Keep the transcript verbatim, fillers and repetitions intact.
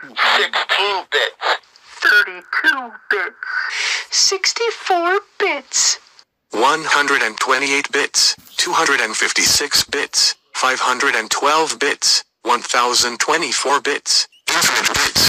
sixteen bits, thirty-two bits, sixty-four bits, one hundred twenty-eight bits, two hundred fifty-six bits, five hundred twelve bits, one thousand twenty-four bits, infinite bits.